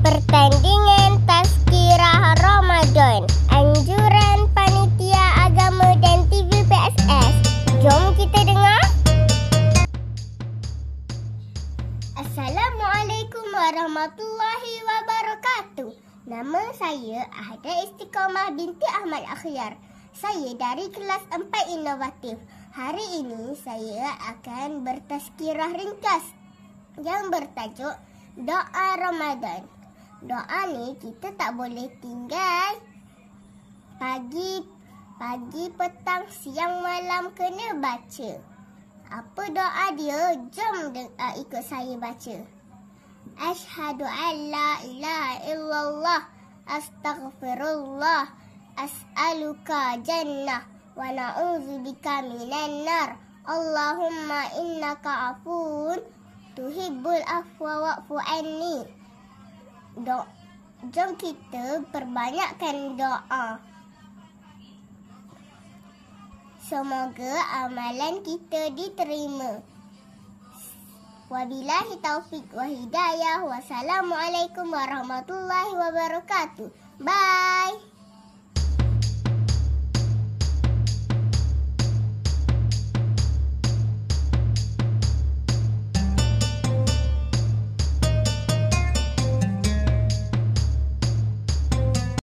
Pertandingan Tazkirah Ramadan, anjuran Panitia Agama dan TVPSS. Jom kita dengar. Assalamualaikum warahmatullahi wabarakatuh. Nama saya Ahada Istiqomah binti Ahmad Akhyar. Saya dari kelas 4 inovatif. Hari ini saya akan bertazkirah ringkas yang bertajuk Doa Ramadan. Doa ni kita tak boleh tinggal. Pagi, petang, siang, malam kena baca. Apa doa dia? Jom ikut saya baca. Asyhadu an la ilaha illallah, astaghfirullah, as'aluka jannah, wa na'udzubika minan nar. Allahumma innaka afuun tuhibbul afwa wa'fu anni. Jom kita perbanyakkan doa. Semoga amalan kita diterima. Wabillahi taufik wa hidayah. Wassalamualaikum warahmatullahi wabarakatuh. Bye.